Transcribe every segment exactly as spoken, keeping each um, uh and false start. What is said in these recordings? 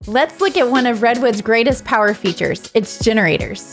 Let's look at one of Redwood's greatest power features, its generators.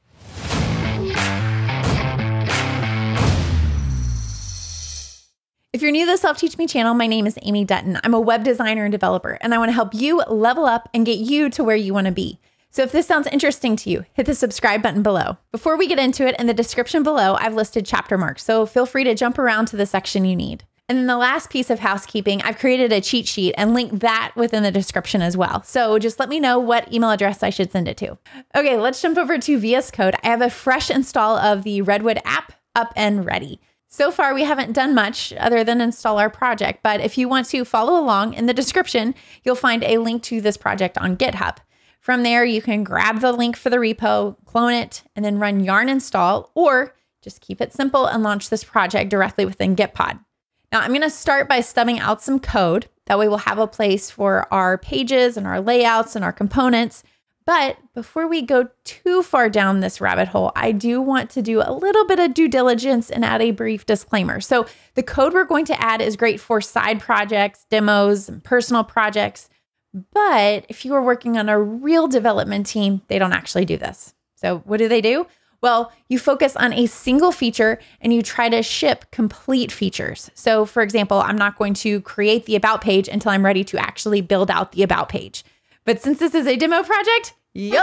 If you're new to the Self-Teach Me channel, my name is Amy Dutton. I'm a web designer and developer, and I want to help you level up and get you to where you want to be. So if this sounds interesting to you, hit the subscribe button below. Before we get into it, in the description below, I've listed chapter marks, so feel free to jump around to the section you need. And then the last piece of housekeeping, I've created a cheat sheet and linked that within the description as well. So just let me know what email address I should send it to. Okay, let's jump over to V S Code. I have a fresh install of the Redwood app up and ready. So far, we haven't done much other than install our project, but if you want to follow along, in the description, you'll find a link to this project on GitHub. From there, you can grab the link for the repo, clone it, and then run yarn install, or just keep it simple and launch this project directly within Gitpod. Now, I'm going to start by stubbing out some code. That way we'll have a place for our pages and our layouts and our components. But before we go too far down this rabbit hole, I do want to do a little bit of due diligence and add a brief disclaimer. So the code we're going to add is great for side projects, demos, and personal projects. But if you are working on a real development team, they don't actually do this. So what do they do? Well, you focus on a single feature and you try to ship complete features. So for example, I'm not going to create the about page until I'm ready to actually build out the about page. But since this is a demo project,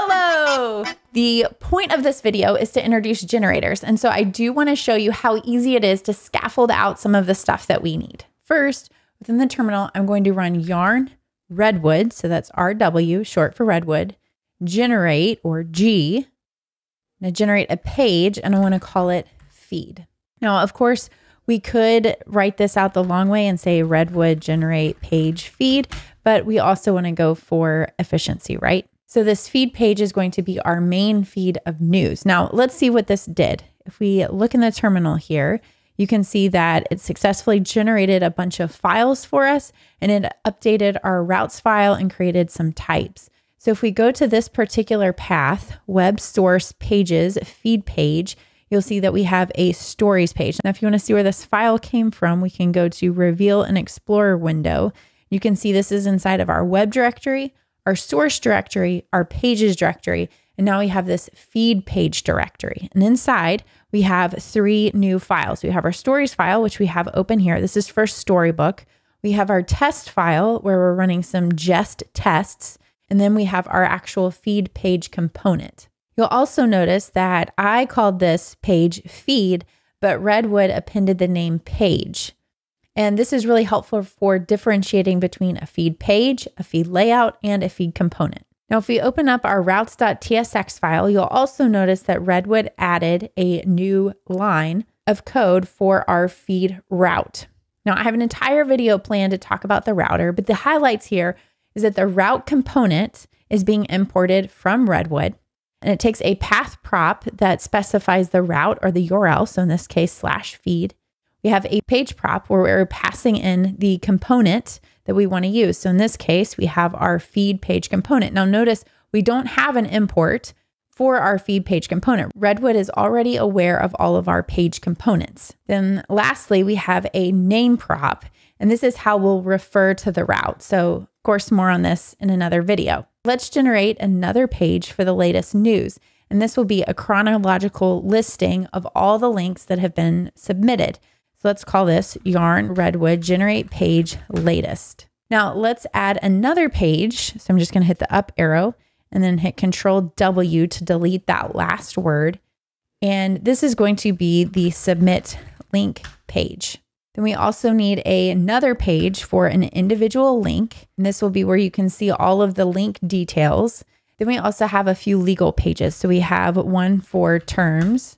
YOLO! The point of this video is to introduce generators. And so I do want to show you how easy it is to scaffold out some of the stuff that we need. First, within the terminal, I'm going to run yarn redwood. So that's R W, short for redwood, generate, or G. I'm going to generate a page and I want to call it feed. Now, of course, we could write this out the long way and say redwood generate page feed, but we also want to go for efficiency, right? So this feed page is going to be our main feed of news. Now, let's see what this did. If we look in the terminal here, you can see that it successfully generated a bunch of files for us, and it updated our routes file and created some types. So if we go to this particular path, web source pages, feed page, you'll see that we have a stories page. Now, if you want to see where this file came from, we can go to reveal an Explorer window. You can see this is inside of our web directory, our source directory, our pages directory, and now we have this feed page directory. And inside we have three new files. We have our stories file, which we have open here. This is for Storybook. We have our test file where we're running some jest tests. And then we have our actual feed page component. You'll also notice that I called this page feed, but Redwood appended the name page. And this is really helpful for differentiating between a feed page, a feed layout, and a feed component. Now, if we open up our routes.tsx file, you'll also notice that Redwood added a new line of code for our feed route. Now, I have an entire video planned to talk about the router, but the highlights here is that the route component is being imported from Redwood, and it takes a path prop that specifies the route or the U R L, so in this case, slash feed. We have a page prop where we're passing in the component that we want to use. So in this case, we have our feed page component. Now notice we don't have an import for our feed page component. Redwood is already aware of all of our page components. Then lastly, we have a name prop, and this is how we'll refer to the route. So of course, more on this in another video. Let's generate another page for the latest news. And this will be a chronological listing of all the links that have been submitted. So let's call this yarn redwood generate page latest. Now let's add another page. So I'm just going to hit the up arrow and then hit Control W to delete that last word. And this is going to be the submit link page. Then we also need a, another page for an individual link. And this will be where you can see all of the link details. Then we also have a few legal pages. So we have one for terms,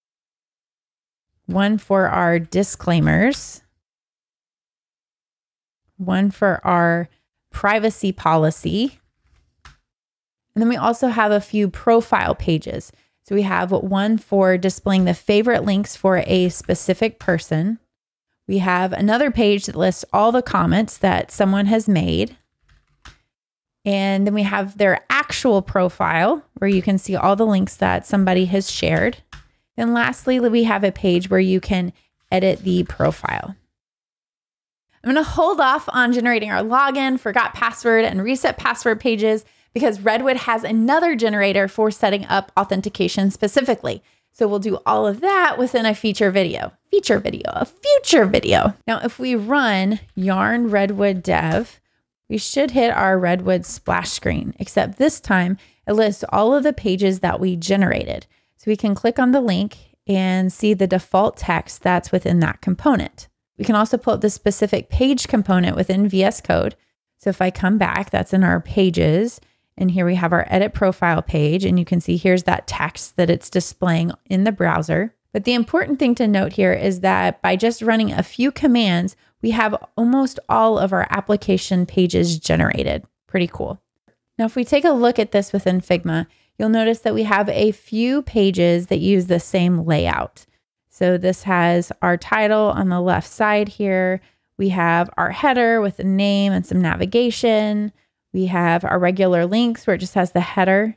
one for our disclaimers, one for our privacy policy. And then we also have a few profile pages. So we have one for displaying the favorite links for a specific person. We have another page that lists all the comments that someone has made. And then we have their actual profile where you can see all the links that somebody has shared. And lastly, we have a page where you can edit the profile. I'm going to hold off on generating our login, forgot password, and reset password pages because Redwood has another generator for setting up authentication specifically. So we'll do all of that within a feature video, feature video, a future video. Now, if we run yarn redwood dev, we should hit our Redwood splash screen, except this time it lists all of the pages that we generated. So we can click on the link and see the default text that's within that component. We can also pull up the specific page component within V S Code. So if I come back, that's in our pages. And here we have our edit profile page. And you can see here's that text that it's displaying in the browser. But the important thing to note here is that by just running a few commands, we have almost all of our application pages generated. Pretty cool. Now, if we take a look at this within Figma, you'll notice that we have a few pages that use the same layout. So this has our title on the left side here. We have our header with a name and some navigation. We have our regular links where it just has the header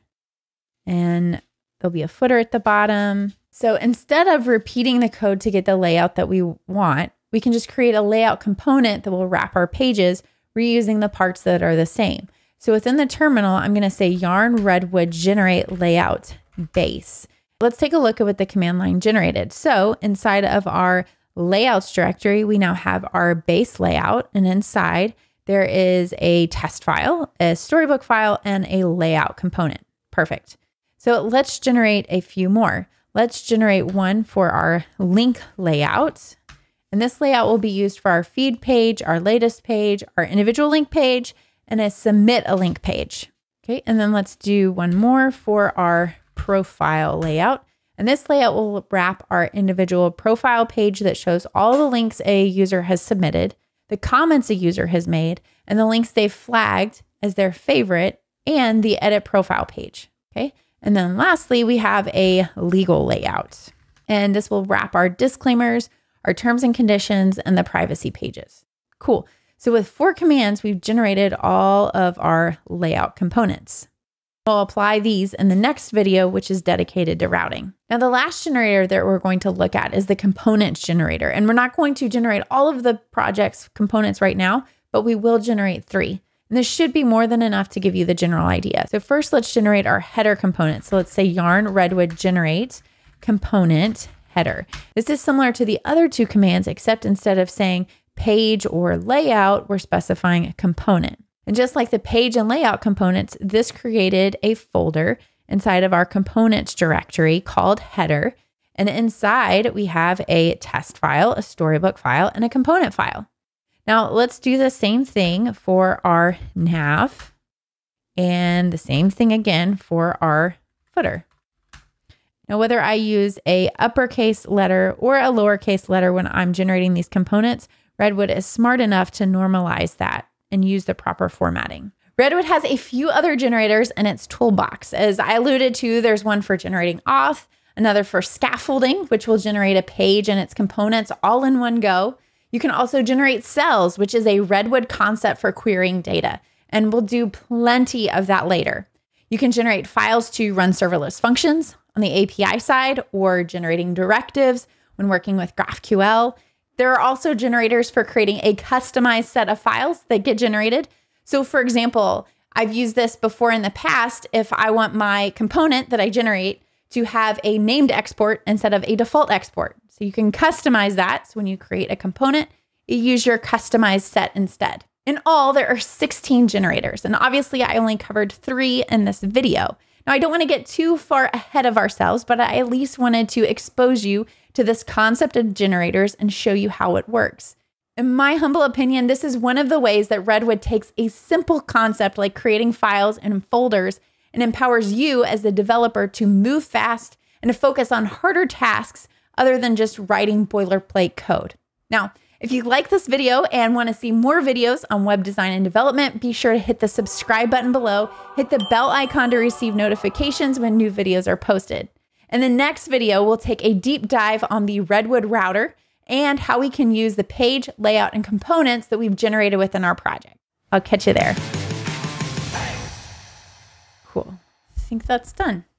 and there'll be a footer at the bottom. So instead of repeating the code to get the layout that we want, we can just create a layout component that will wrap our pages, reusing the parts that are the same. So within the terminal, I'm going to say yarn redwood generate layout base. Let's take a look at what the command line generated. So inside of our layouts directory, we now have our base layout, and inside there is a test file, a storybook file, and a layout component. Perfect. So let's generate a few more. Let's generate one for our link layout. And this layout will be used for our feed page, our latest page, our individual link page, and a submit a link page. Okay, and then let's do one more for our profile layout. And this layout will wrap our individual profile page that shows all the links a user has submitted, the comments a user has made, and the links they've flagged as their favorite, and the edit profile page. Okay. And then lastly, we have a legal layout. And this will wrap our disclaimers, our terms and conditions, and the privacy pages. Cool. So with four commands, we've generated all of our layout components. We'll apply these in the next video, which is dedicated to routing. Now, the last generator that we're going to look at is the components generator. And we're not going to generate all of the project's components right now, but we will generate three. And this should be more than enough to give you the general idea. So first, let's generate our header component. So let's say yarn redwood generate component header. This is similar to the other two commands, except instead of saying page or layout, we're specifying a component. And just like the page and layout components, this created a folder inside of our components directory called header. And inside we have a test file, a storybook file, and a component file. Now let's do the same thing for our nav and the same thing again for our footer. Now, whether I use a uppercase letter or a lowercase letter when I'm generating these components, Redwood is smart enough to normalize that and use the proper formatting. Redwood has a few other generators in its toolbox. As I alluded to, there's one for generating auth, another for scaffolding, which will generate a page and its components all in one go. You can also generate cells, which is a Redwood concept for querying data, and we'll do plenty of that later. You can generate files to run serverless functions on the A P I side or generating directives when working with GraphQL. There are also generators for creating a customized set of files that get generated. So for example, I've used this before in the past if I want my component that I generate to have a named export instead of a default export. So you can customize that. So when you create a component, you use your customized set instead. In all, there are sixteen generators. And obviously I only covered three in this video. Now, I don't want to get too far ahead of ourselves, but I at least wanted to expose you to this concept of generators and show you how it works. In my humble opinion, this is one of the ways that Redwood takes a simple concept like creating files and folders and empowers you as the developer to move fast and to focus on harder tasks other than just writing boilerplate code. Now, if you like this video and want to see more videos on web design and development, be sure to hit the subscribe button below, hit the bell icon to receive notifications when new videos are posted. In the next video, we'll take a deep dive on the Redwood router and how we can use the page, layout, and components that we've generated within our project. I'll catch you there. Cool. I think that's done.